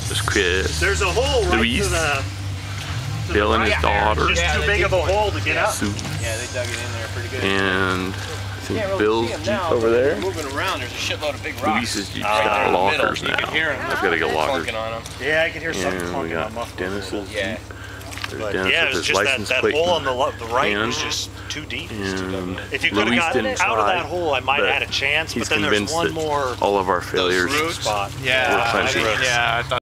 There's Chris. There's a hole right Luis, to the Bill and his daughter. It's just too big of a hole to get up. Sue. Yeah, they dug it in there pretty good. And I think Really Bill's Jeep over there. Moving around, there's a shitload of big rocks. Luis's Jeep's got lockers now. You can hear them. I've got to get lockers. On them. Yeah, I can hear something And we clunking on my got Dennis's Yeah. Jeep. There's But Dennis yeah, with it's his just license that plate hole on in the right hand. was just too deep. And If you could Luis have didn't gotten out of try, that hole, I might but have had a chance. he's But then there's convinced one that more all of our failures roots spot. Yeah, were I plenty. think, yeah, I thought